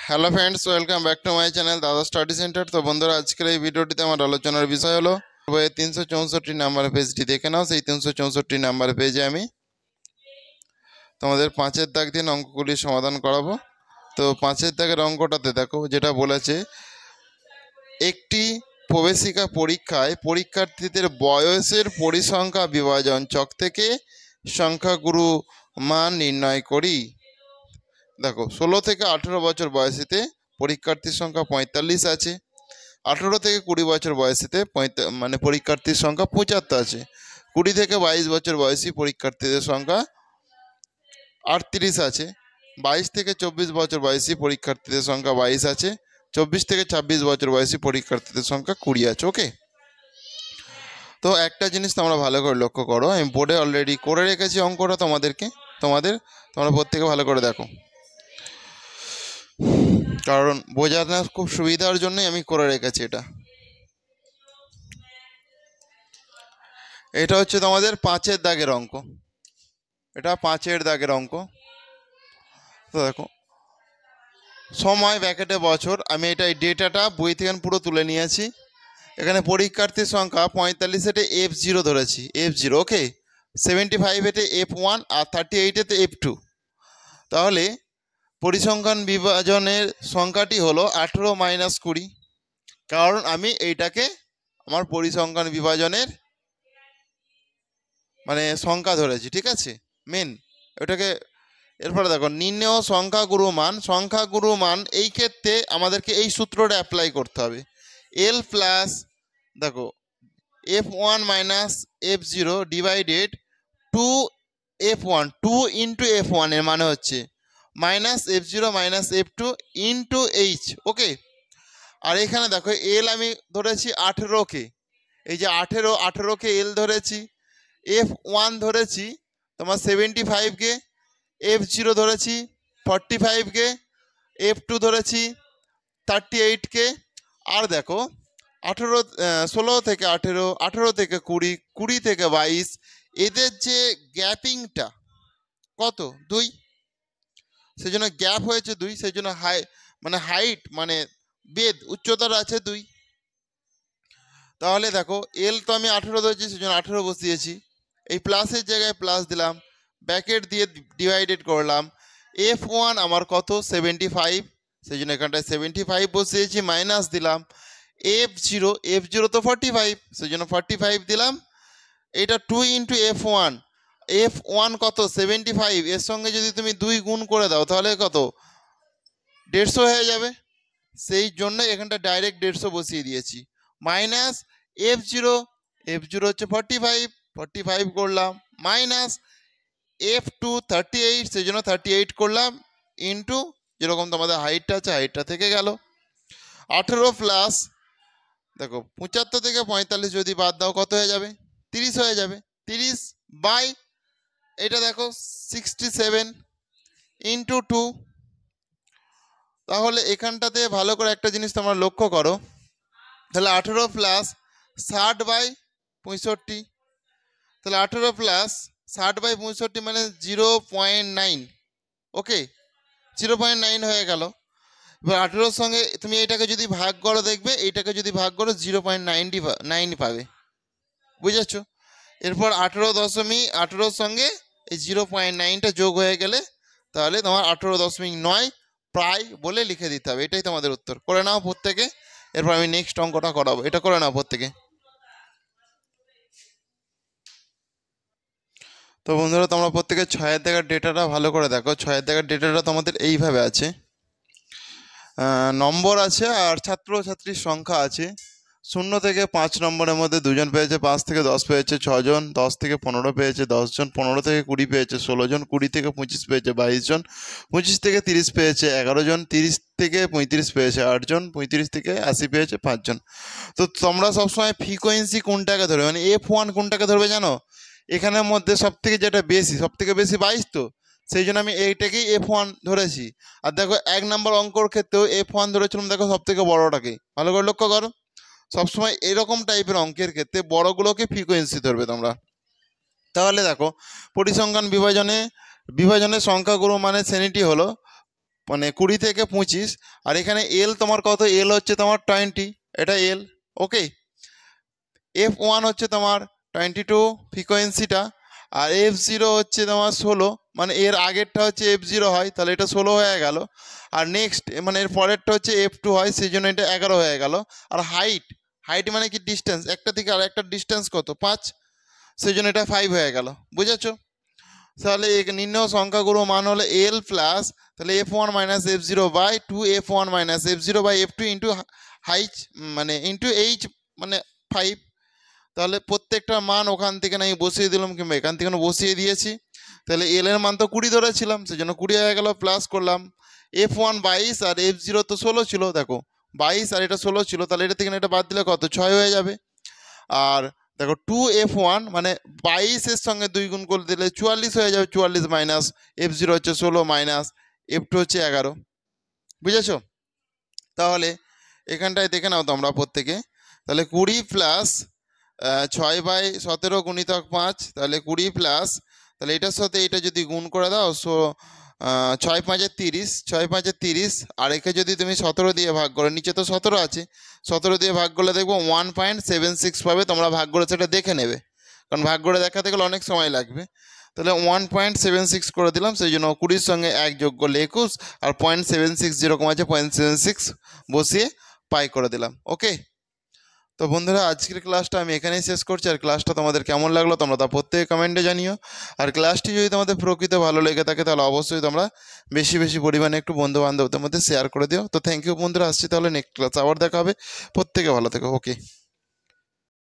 Hello friends, welcome back to my channel দাদা study centre. তো বন্ধুরা, আজকের এই ভিডিওটিতে আমার আলোচনার বিষয় হলো 364 নাম্বার পেজটি দেখে নাও। সেই 364 নাম্বার পেজে আমি তোমাদের 5-এর দাগ দিয়ে অঙ্কগুলি সমাধান করাবো। তো 5-এর দাগের অঙ্কটাতে দেখো যেটা বলেছে, একটি প্রবেশিকা পরীক্ষায় পরীক্ষার্থীদের বয়সের পরিসংখ্যা বিভাজন ছক থেকে সংখ্যাগুরু মান নির্ণয় করি। দেখো 16 থেকে 18 বছর বয়সীতে পরীক্ষার্থীর সংখ্যা 45 আছে, 18 থেকে 20 বছর বয়সীতে পরীক্ষার্থীর সংখ্যা 75 আছে, 20 থেকে 22 বছর বয়সী পরীক্ষার্থীদের সংখ্যা 38 আছে, 22 থেকে 24 বছর বয়সী পরীক্ষার্থীদের সংখ্যা 22 আছে, 24 থেকে 26 বছর বয়সী পরীক্ষার্থীদের সংখ্যা 20 আছে। ওকে, তো একটা জিনিস তোমরা ভালো করে লক্ষ্য করো, আমি বোর্ডে অলরেডি করে রেখেছি অঙ্কটা তোমরা প্রত্যেকে ভালো করে দেখো, কারণ বোঝানোর খুব সুবিধার জন্যই আমি করে রেখেছি। এটা হচ্ছে তোমাদের 5-এর দাগের অঙ্ক। এটা 5-এর দাগের অঙ্ক। তো দেখো, সময় ব্র্যাকেটে বছর, আমি এটা এই ডেটাটা বই থেকে পুরো তুলে নিয়েছি। এখানে পরীক্ষার্থীর সংখ্যা 45 এতে F0 ধরেছি, F0। ওকে, 75 এতে F1 আর 38 এতে F2। তাহলে পরিসংখ্যান বিভাজনের সংখ্যাটি হলো 18 - 20, কারণ আমি এইটাকে আমার পরিসংখ্যান বিভাজনের সংখ্যা ধরেছি। ঠিক আছে, মেন ওটাকে। এরপরে দেখো, নির্ণেয় সংখ্যাগুরু মান এই ক্ষেত্রে আমাদেরকে এই সূত্রটা অ্যাপ্লাই করতে হবে। L প্লাস দেখো F1 - F0 divided 2F1, 2 into F1 এর মানে হচ্ছে -F0 - F2 ইন্টু H। ওকে, আর এখানে দেখো L আমি ধরেছি 18কে, এই যে 18কে L ধরেছি, F1 ধরেছি তোমার 75কে, F0 ধরেছি 45কে, F2 ধরেছি 38কে। আর দেখো 16 থেকে 18, 18 থেকে 20, 20 থেকে 22, এদের যে গ্যাপিংটা কত? 2। সেই জন্য গ্যাপ হয়েছে 2, সেই জন্য হাইট বেদ উচ্চতার আছে 2। তাহলে দেখো এল তো আমি 18 ধরেছি, সেই জন্য 18 বসিয়েছি, এই প্লাসের জায়গায় প্লাস দিলাম, ব্র্যাকেট দিয়ে ডিভাইডেড করলাম। F1 আমার কত? 75, সেই জন্য এখানটায় 75 বসিয়েছি, মাইনাস দিলাম। F0 তো 45, সেই জন্য 45 দিলাম। এটা 2 ইন্টু F1 কত? 75, এর সঙ্গে যদি তুমি 2 গুণ করে দাও তাহলে কত? 150 হয়ে যাবে। সেই জন্য এখানটা ডাইরেক্ট 150 বসিয়ে দিয়েছি, মাইনাস F0 হচ্ছে 45 করলাম, মাইনাস F2 38, সেই জন্য 38 করলাম, ইন্টু যেরকম তোমাদের হাইটটা আছে হাইটটা থেকে গেল। 18 প্লাস দেখো 75 থেকে 45 যদি বাদ দাও কত হয়ে যাবে? 30 হয়ে যাবে। 30 বাই এটা দেখো 67 ইন্টু 2। তাহলে এখানটাতে ভালো করে একটা জিনিস তোমরা লক্ষ্য করো, তাহলে 18 প্লাস 60/65, তাহলে 18 প্লাস 60/65 মানে 0.9। ওকে, 0.9 হয়ে গেল। এবার 18-র সঙ্গে তুমি এটাকে যদি ভাগ করো, দেখবে এইটাকে যদি ভাগ করো 0.9 পাবে, বুঝেছ? এরপর 18.18-র সঙ্গে এই 0.9টা যোগ হয়ে গেলে তাহলে তোমার 18.9 প্রায় বলে লিখে দিতে হবে। এটাই তোমাদের উত্তর। করে নাও প্রত্যেকে, এরপর আমি নেক্সট অঙ্কটা করাবো। এটা করে নাও প্রত্যেকে। তো বন্ধুরা, তোমরা প্রত্যেকে 6-এর দাগের ডেটাটা ভালো করে দেখো। 6-এর দাগের ডেটাটা তোমাদের এইভাবে আছে, নম্বর আছে আর ছাত্রছাত্রীর সংখ্যা আছে। 0 থেকে 5 নম্বরের মধ্যে 2 জন পেয়েছে, 5 থেকে 10 পেয়েছে 6 জন, 10 থেকে 15 পেয়েছে 10 জন, 15 থেকে 20 পেয়েছে 16 জন, 20 থেকে 25 পেয়েছে 22 জন, 25 থেকে 30 পেয়েছে 11 জন, 30 থেকে 35 পেয়েছে 8 জন, 35 থেকে 80 পেয়েছে 5 জন। তো তোমরা সবসময় ফ্রিকোয়েন্সি কোনটাকে ধরবে, F1 কোনটাকে ধরবে জানো? এখানের মধ্যে সবথেকে যেটা সবথেকে বেশি 22, তো সেই জন্য আমি এইটাকেই F1 ধরেছি। আর দেখো 1 নম্বর অঙ্কর ক্ষেত্রেও F1 ধরেছিলাম, দেখো সবথেকে বড়টাকে। ভালো করে লক্ষ্য করো, সবসময় এরকম টাইপের অঙ্কের ক্ষেত্রে বড়গুলোকে ফ্রিকোয়েন্সি ধরবে তোমরা। তাহলে দেখো পরিসংখ্যান বিভাজনের সংখ্যাগুরু মানে শ্রেণীটি হলো মানে 20 থেকে 25, আর এখানে এল তোমার কত, এল হচ্ছে তোমার 20, এটা এল। ওকে, F1 হচ্ছে তোমার 22 ফ্রিকোয়েন্সিটা, আর F0 হচ্ছে তোমার 16, মানে এর আগেরটা হচ্ছে F0 হয়, তাহলে এটা 16 হয়ে গেল। আর নেক্সট মানে এর পরেরটা হচ্ছে F2 হয়, সেই জন্য এটা 11 হয়ে গেল। আর হাইট, হাইট মানে কি ডিস্টেন্স, একটা থেকে আর একটা ডিস্টেন্স কত 5, সেই জন্য এটা 5 হয়ে গেল। বুঝেছো? তাহলে নির্ণয় সংখ্যাগুলো মান হলো এল প্লাস, তাহলে F1 minus F0 by 2F1 minus F0 by F2 into height মানে ইন্টু এইচ মানে 5। তাহলে প্রত্যেকটা মান ওখান থেকে আমি বসিয়ে দিলাম, কিংবা এখান থেকে বসিয়ে দিয়েছি। তাহলে এল এর মান তো 20 ধরেছিলাম, সেই জন্য 20 হয়ে গেল, প্লাস করলাম F1 22 আর F0 তো 16 ছিল, দেখো 22 আর এটা 16 ছিল, তাহলে এটা থেকে এটা বাদ দিলে কত 6 হয়ে যাবে। আর দেখো 2F1 মানে 22-এর সঙ্গে 2 গুণ করে দিলে 44 হয়ে যাবে, 44 মাইনাস F0 হচ্ছে 16 মাইনাস F2 হচ্ছে 11। বুঝেছো? তাহলে এখানটায় দেখে নাও তোমরা প্রত্যেকে, তাহলে 20 প্লাস 6/17 গুণিতক 5, তাহলে 20 প্লাস, তাহলে এটার সাথে এটা যদি গুণ করে দাও 6 5 30, 6 5 30, আর একে যদি তুমি 17 দিয়ে ভাগ করো, নিচে তো 17 আছে, 17 দিয়ে ভাগ করলে দেখবো 1.76 পাবে। তোমরা ভাগ করে সেটা দেখে নেবে, কারণ ভাগ করে দেখাতে গেলে অনেক সময় লাগবে। তাহলে 1.76 করে দিলাম, সেই জন্য 20-র সঙ্গে 1 যোগ করলে 21, আর 0.76 যেরকম আছে 0.76 বসিয়ে পাই করে দিলাম। ওকে, তো বন্ধুরা আজকের ক্লাসটা আমি এখানেই শেষ করছি। আর ক্লাসটা তোমাদের কেমন লাগলো তোমরা তা প্রত্যেকে কমেন্টে জানিও। আর ক্লাসটি যদি তোমাদের প্রকৃত ভালো লেগে থাকে তাহলে অবশ্যই তোমরা বেশি বেশি পরিমাণে একটু বন্ধু বান্ধবদের মধ্যে শেয়ার করে দিও। তো থ্যাংক ইউ বন্ধুরা, আসছি তাহলে নেক্সট ক্লাস আবার দেখা হবে। প্রত্যেকে ভালো থেকো। ওকে।